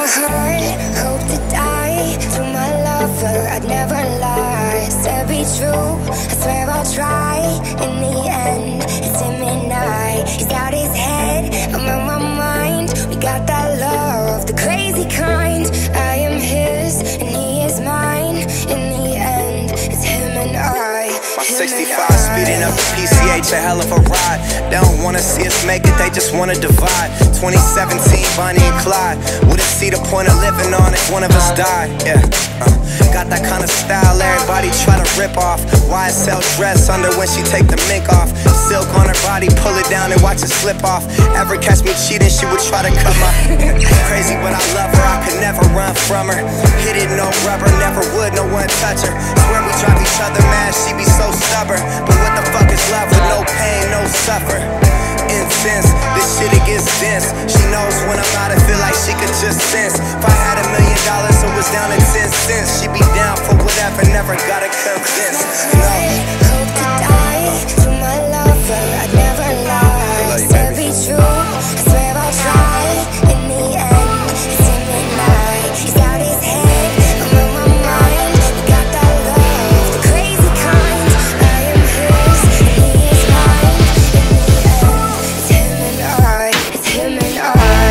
heart, hope to die. To my lover, I'd never lie. Said be true, I swear I'll try. In the end, it's him and I. He's out his head, I'm on my mind. We got that love, the crazy kind. I am his, and he is mine. In the end, it's him and I. My 65 speeding up the PCH, a hell of a ride. They don't wanna see us make it, they just wanna divide. 2017, Bonnie and Clyde. Wouldn't see the point of living on if one of us died. Yeah, got that kind of style everybody try to rip off. YSL dress under when she take the mink off. Silk on her body, pull it down and watch it slip off. Ever catch me cheating, she would try to cut my crazy, but I love her, I could never run from her. Hit it, no rubber, never would, no one touch her. Swear we drive each other mad, she be so stubborn. But what the fuck is love with no pain, no suffer? Intense, this shit it gets dense. She knows when I'm out, I feel like she could just sense. If I had $1 million, it was down to 10 cents. She be down for whatever, never gotta convince. No. Hope to die to my lover, I'd never lie. Said be true, I swear I'll try. In the end, it's him and I. He's out his head, I'm on my mind. We got that love, the crazy kind. I am his, and he is mine. In the end, it's him and I.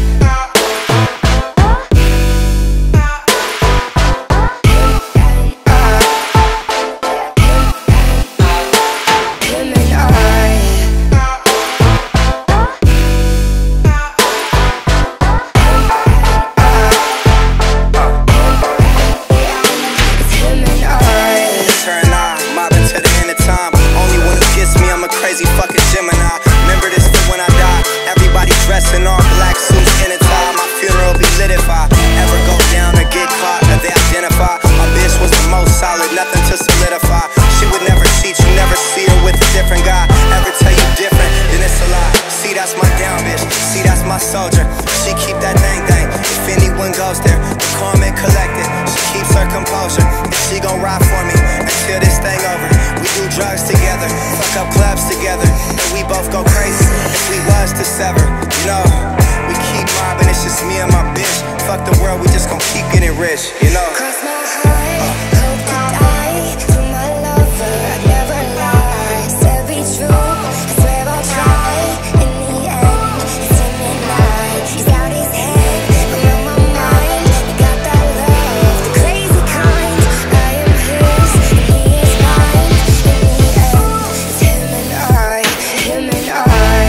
Crazy fucking Gemini. Remember this for when I die. Everybody dressed in all black suits in a tie. My funeral be lit if I ever go down or get caught. If they identify my bitch was the most solid, nothing to solidify. She would never cheat, you never see her with a different guy. Ever tell you different, then it's a lie. See, that's my down bitch. See, that's my soldier. She keep that thing. If anyone goes there, calm and collected. She keeps her composure, and she gon' ride for me until this thing over. We do drugs together, fuck up clubs together, and we both go crazy if we was to sever. You know, we keep mobbing, it's just me and my bitch. Fuck the world, we just gon' keep getting rich, you know. Cross my heart, hope to die. To my lover, I'd never lie. Said be true, I swear I'll try. In the end, it's him and I. He's out his head, I'm on my mind. We got that love, the crazy kind. I am his, and he is mine. In the end, it's him and I. Him and I.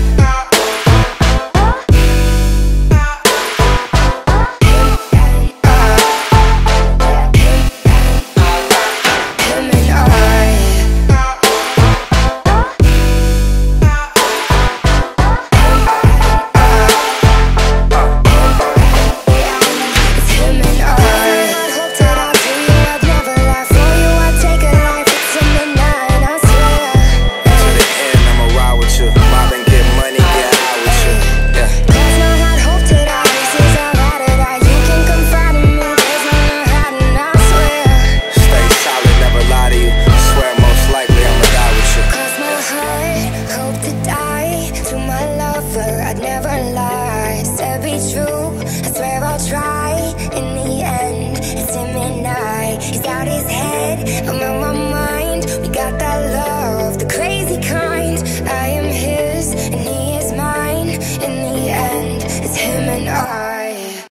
I'd never lie, said be true, I swear I'll try. In the end, it's him and I. He's out his head.